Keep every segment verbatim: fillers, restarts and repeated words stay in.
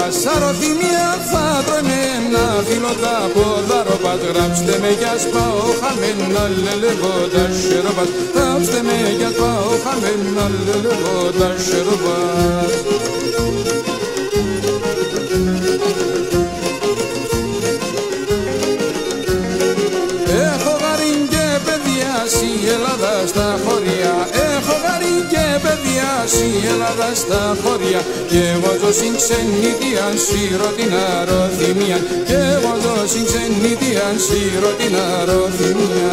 σαρωθυμία θα τρώνε ένα φύλλο τα ποδαροπάς. Γράψτε με κι ας πάω χαμένα λελεγόντα σιροπάς. Γράψτε με κι ας πάω χαμένα λελεγόντα σιροπάς. Έχω γαρί και παιδιάσει η Ελλάδα στα χωριά. Έχω γαρί και παιδιάσει η Ελλάδα στα χωριά. Και εγώ ζω συν ξενιτιάν σύρω την αρωθυμία. Και εγώ ζω συν ξενιτιάν σύρω την αρωθυμία.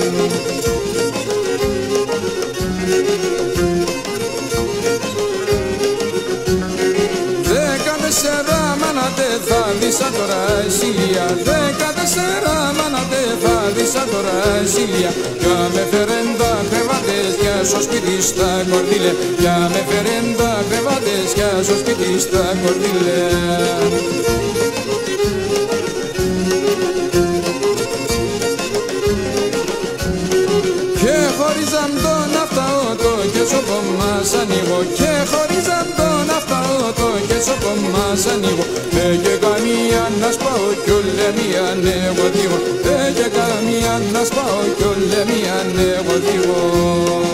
Δεκατέσσερα μάνατε θα δίσα τώρα εσήλια. Δεκατέσσερα μάνατε θα δίσα τώρα εσήλια. Κι με φέρεν τα κρεβάτες κι στο σπίτι στα κορδίλε. Κι με φέρεν τα κρεβάτες κι στο σπίτι στα κορδίλε. Και χωρίζαν τον αυταότο και σώπο μας ανοίγω. Και χωρίζαν τον αυταότο και σώπο μας ανοίγω. Δεν και καμία να σπάω κι όλε μία νεγοδίγω. Δεν και καμία να σπάω κι όλε μία νεγοδίγω.